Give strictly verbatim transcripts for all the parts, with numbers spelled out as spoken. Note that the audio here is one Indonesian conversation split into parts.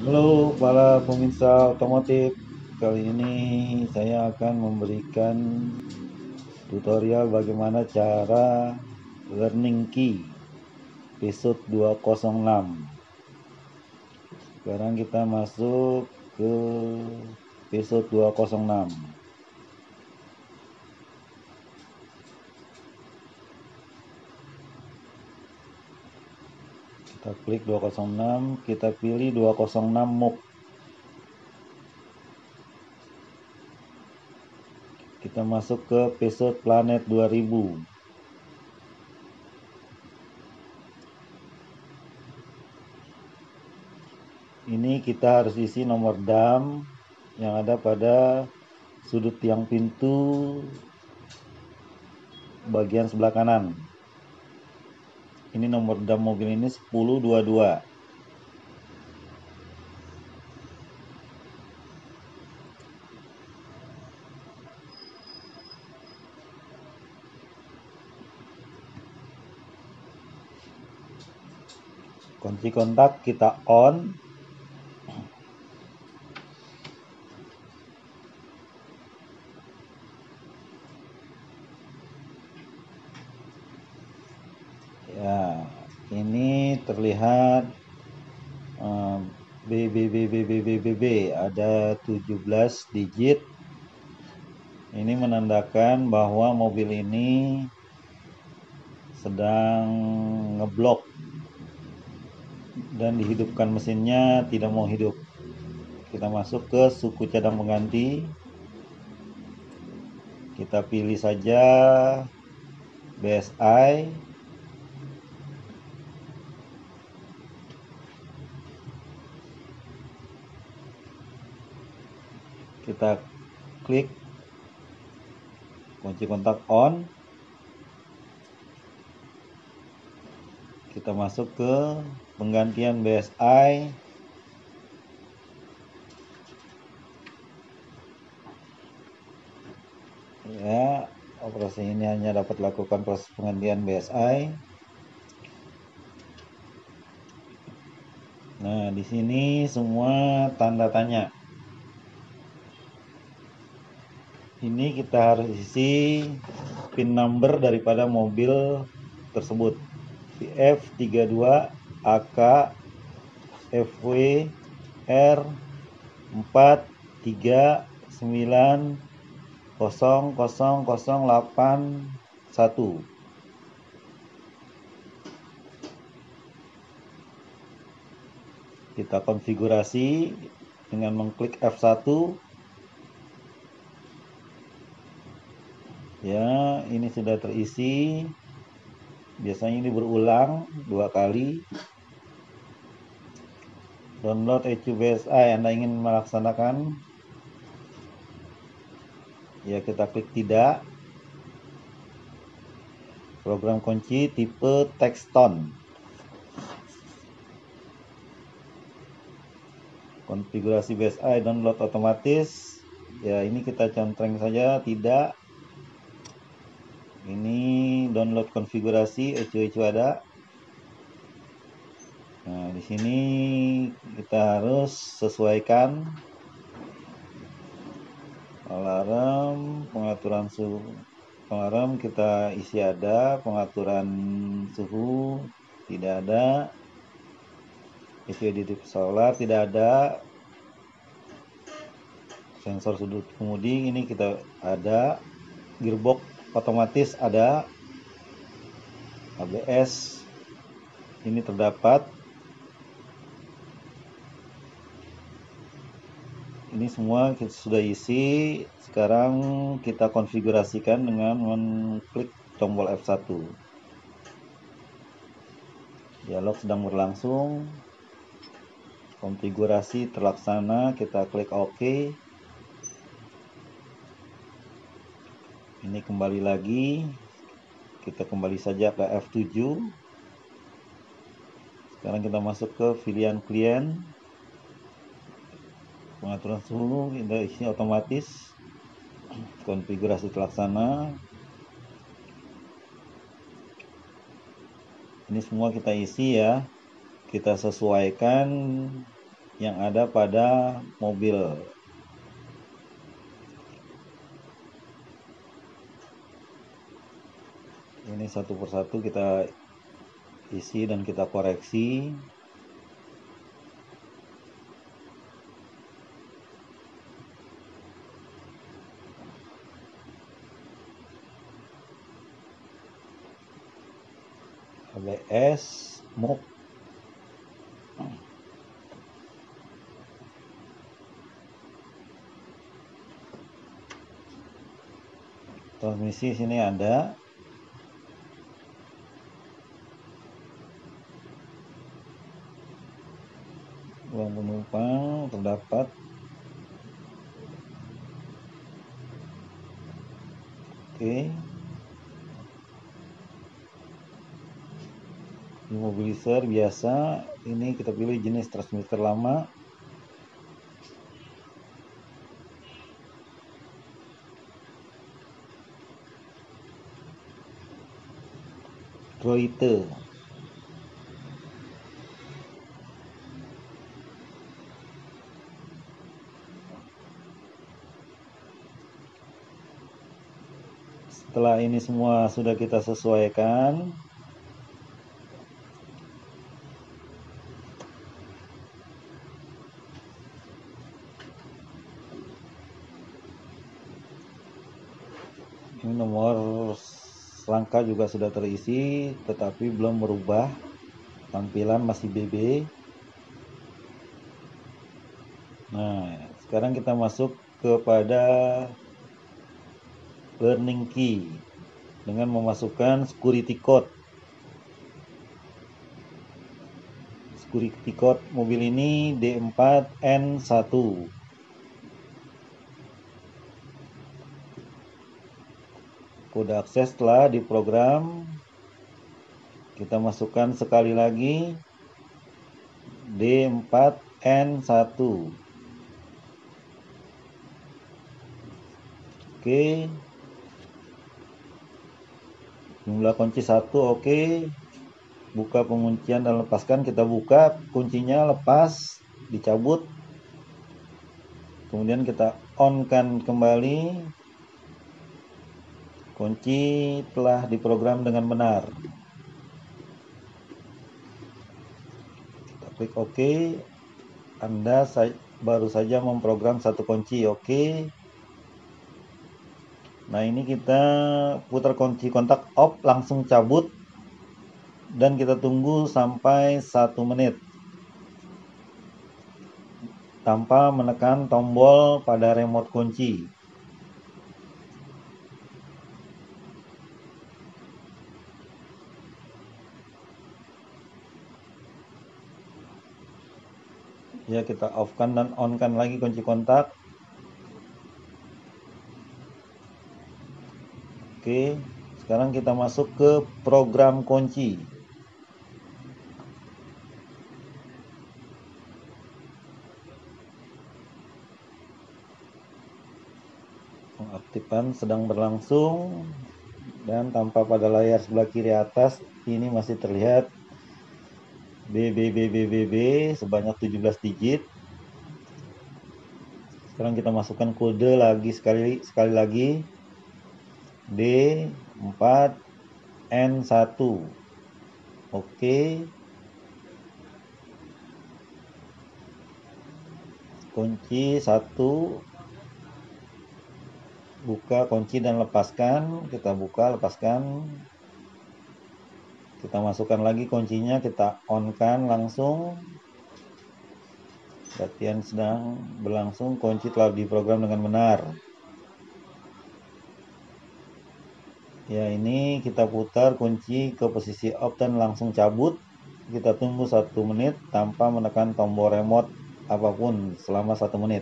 Halo para pemirsa otomotif, kali ini saya akan memberikan tutorial bagaimana cara learning key episode dua nol enam. Sekarang kita masuk ke episode dua nol enam. Kita klik dua nol enam, kita pilih dua nol enam MOOC. Kita masuk ke episode Planet dua ribu. Ini kita harus isi nomor D A M yang ada pada sudut tiang pintu bagian sebelah kanan. Ini nomor D A M mobil ini sepuluh dua puluh dua. Kunci kontak kita on. Ya, ini terlihat um, B B B B B B B B ada tujuh belas digit. Ini menandakan bahwa mobil ini sedang ngeblok dan dihidupkan mesinnya tidak mau hidup. Kita masuk ke suku cadang pengganti. Kita pilih saja B S I. Kita klik kunci kontak on. Kita masuk ke penggantian B S I. Ya, operasi ini hanya dapat lakukan proses penggantian B S I. Nah, di sini semua tanda tanya. Ini kita harus isi pin number daripada mobil tersebut. F tiga dua A K F W R empat tiga sembilan nol nol nol delapan satu. Kita konfigurasi dengan mengklik F satu. Ya, ini sudah terisi. Biasanya ini berulang dua kali. Download E C U B S I, Anda ingin melaksanakan? Ya, kita klik tidak. Program kunci tipe Texton. Konfigurasi B S I download otomatis. Ya, ini kita centreng saja tidak. Ini download konfigurasi E C U E C U ada. Nah, di sini kita harus sesuaikan alarm, pengaturan suhu. Alarm kita isi ada, pengaturan suhu tidak ada. E C U di solar tidak ada. Sensor sudut kemudi ini kita ada. Gearbox otomatis ada. A B S ini terdapat. Ini semua kita sudah isi. Sekarang kita konfigurasikan dengan mengklik tombol F satu. Dialog sedang berlangsung. Konfigurasi terlaksana, kita klik OK. Ini kembali lagi. Kita kembali saja ke F tujuh. Sekarang kita masuk ke pilihan klien. Pengaturan suhu kita isi otomatis. Konfigurasi terlaksana. Ini semua kita isi ya. Kita sesuaikan yang ada pada mobil. Ini satu persatu kita isi dan kita koreksi. A B S, M U K, transmisi sini ada. Ruang penumpang terdapat. Oke. Immobilizer biasa, ini kita pilih jenis transmitter lama. Droite. Setelah ini semua sudah kita sesuaikan, ini nomor rangka juga sudah terisi, tetapi belum merubah tampilan, masih B B. Nah, sekarang kita masuk kepada learning key dengan memasukkan security code. Security code mobil ini D empat N satu. Kode akses telah diprogram. Kita masukkan sekali lagi D empat N satu. Oke. Jumlah kunci satu, oke. Buka penguncian dan lepaskan, kita buka kuncinya, lepas, dicabut. Kemudian kita on-kan kembali. Kunci telah diprogram dengan benar. Kita klik OK. Anda baru saja memprogram satu kunci, oke. Nah, ini kita putar kunci kontak off, langsung cabut. Dan kita tunggu sampai satu menit. Tanpa menekan tombol pada remote kunci. Ya, kita off-kan dan on-kan lagi kunci kontak. Oke, sekarang kita masuk ke program kunci. Pengaktifan sedang berlangsung. Dan tanpa pada layar sebelah kiri atas, ini masih terlihat B B B B B B sebanyak tujuh belas digit. Sekarang kita masukkan kode lagi sekali sekali lagi. D empat N satu. Oke. Kunci satu. Buka kunci dan lepaskan. Kita buka, lepaskan. Kita masukkan lagi kuncinya, kita on-kan langsung. Latihan sedang berlangsung, kunci telah diprogram dengan benar. Ya, ini kita putar kunci ke posisi off dan langsung cabut. Kita tunggu satu menit tanpa menekan tombol remote apapun selama satu menit.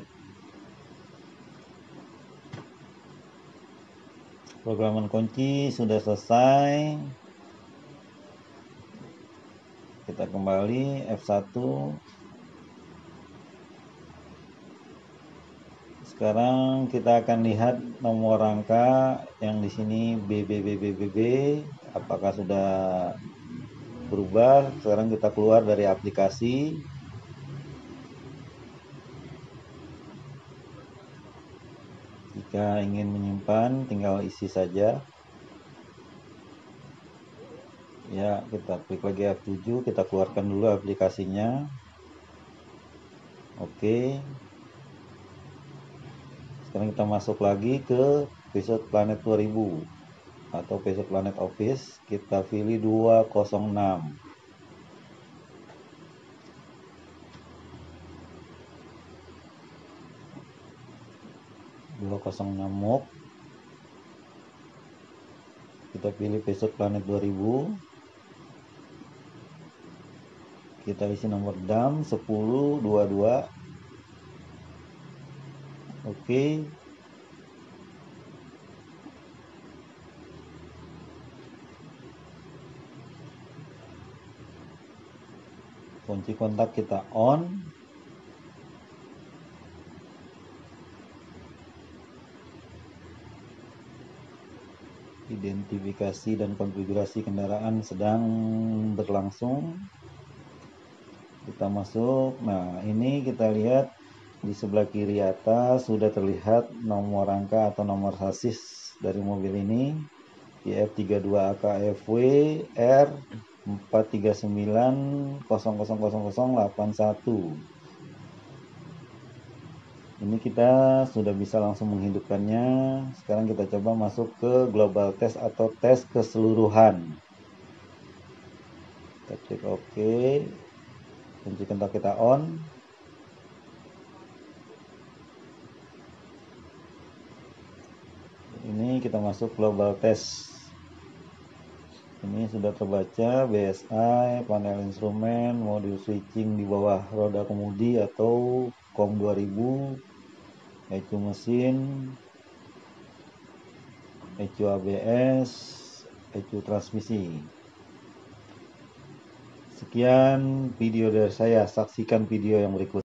Programan kunci sudah selesai. Kita kembali F satu. Sekarang kita akan lihat nomor rangka yang di sini B B B B B B, apakah sudah berubah. Sekarang kita keluar dari aplikasi. Jika ingin menyimpan, tinggal isi saja. Ya, kita klik lagi F tujuh, kita keluarkan dulu aplikasinya. Oke. Sekarang kita masuk lagi ke Peso Planet dua ribu atau Peso Planet Office. Kita pilih dua nol enam. dua nol enam mob. Kita pilih Peso Planet dua ribu. Kita isi nomor D A M sepuluh dua puluh dua. Oke. Kunci kontak kita on. Identifikasi dan konfigurasi kendaraan sedang berlangsung. Kita masuk. Nah, ini kita lihat di sebelah kiri atas sudah terlihat nomor rangka atau nomor sasis dari mobil ini, I F tiga dua A K F W R empat tiga sembilan nol nol nol nol nol delapan satu. Ini kita sudah bisa langsung menghidupkannya. Sekarang kita coba masuk ke global test atau tes keseluruhan. Kita klik OK. Kunci kontak kita on. Ini kita masuk global test. Ini sudah terbaca B S I, panel instrumen, modul switching di bawah roda kemudi atau COM dua ribu, E C U mesin, E C U A B S, E C U transmisi. Sekian video dari saya, saksikan video yang berikut.